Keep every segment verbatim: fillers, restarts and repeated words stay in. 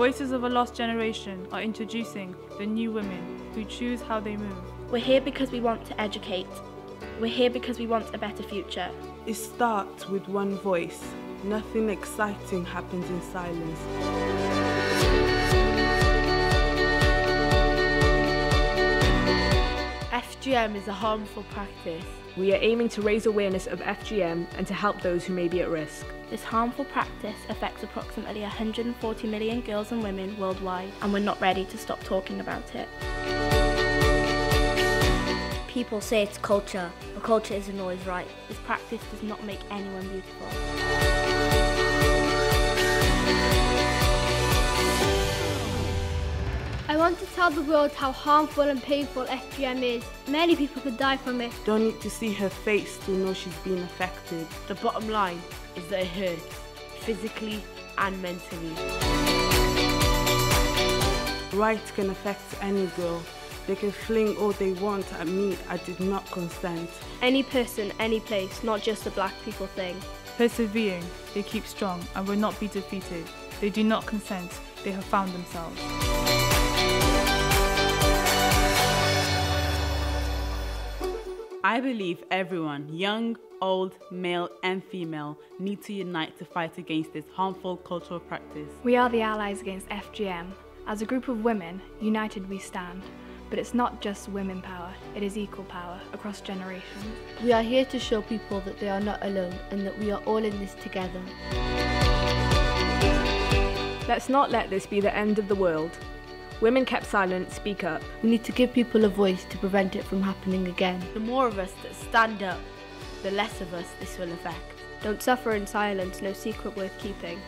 voices of a lost generation are introducing the new women who choose how they move. We're here because we want to educate. We're here because we want a better future. It starts with one voice. Nothing exciting happens in silence. F G M is a harmful practice. We are aiming to raise awareness of F G M and to help those who may be at risk. This harmful practice affects approximately one hundred forty million girls and women worldwide, and we're not ready to stop talking about it. People say it's culture, but culture isn't always right. This practice does not make anyone beautiful. I want to tell the world how harmful and painful F G M is. Many people could die from it. Don't need to see her face to know she's been affected. The bottom line is that it hurts, physically and mentally. Right can affect any girl. They can fling all they want at me. I did not consent. Any person, any place, not just a black people thing. Persevering, they keep strong and will not be defeated. They do not consent, they have found themselves. I believe everyone, young, old, male and female, need to unite to fight against this harmful cultural practice. We are the allies against F G M. As a group of women, united we stand. But it's not just women power, it is equal power across generations. We are here to show people that they are not alone and that we are all in this together. Let's not let this be the end of the world. Women kept silent, speak up. We need to give people a voice to prevent it from happening again. The more of us that stand up, the less of us this will affect. Don't suffer in silence, no secret worth keeping.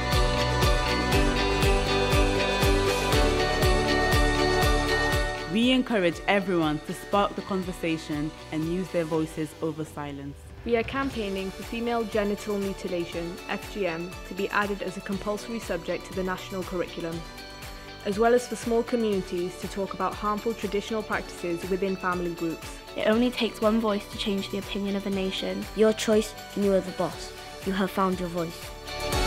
We encourage everyone to spark the conversation and use their voices over silence. We are campaigning for female genital mutilation, F G M, to be added as a compulsory subject to the national curriculum, as well as for small communities to talk about harmful traditional practices within family groups. It only takes one voice to change the opinion of a nation. Your choice and you are the boss. You have found your voice.